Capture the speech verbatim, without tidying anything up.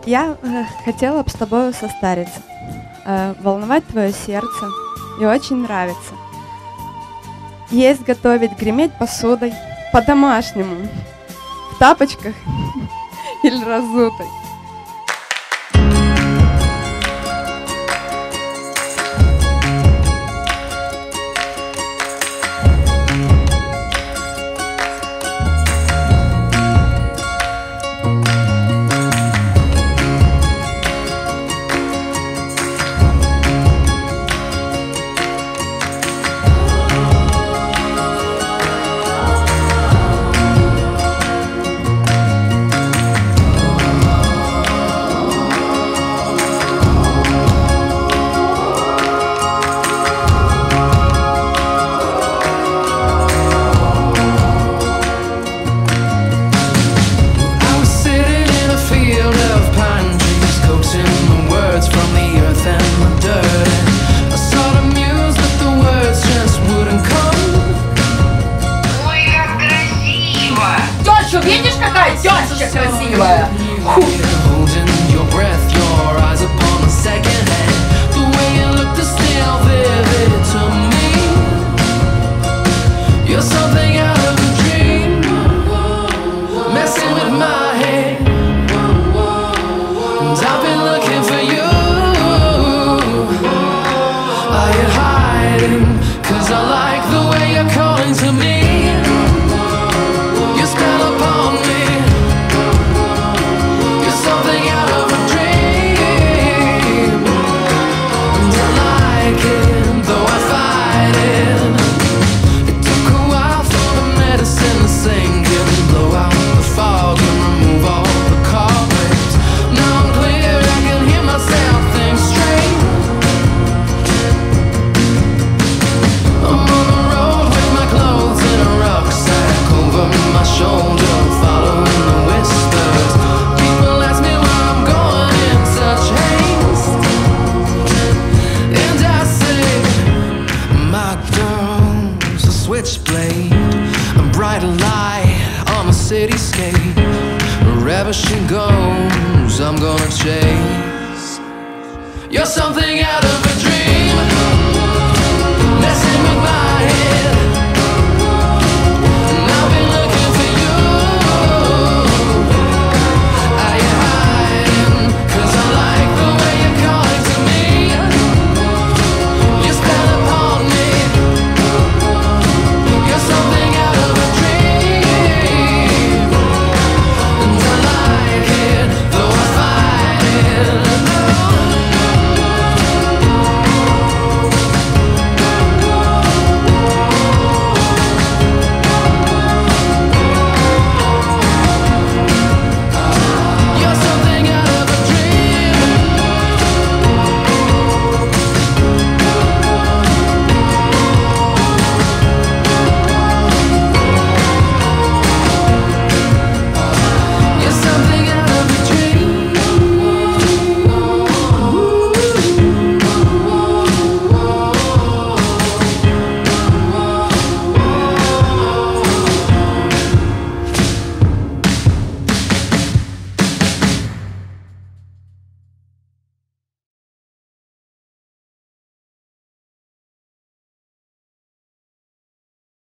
Я э, хотела бы с тобой состариться, э, волновать твое сердце и очень нравится. Есть, готовить, греметь посудой, по-домашнему, в тапочках или разутой. Видишь, какая тёща красивая? Фу. Switchblade, a bright light on the cityscape. Wherever she goes, I'm gonna chase. You're something out of a dream, messing with my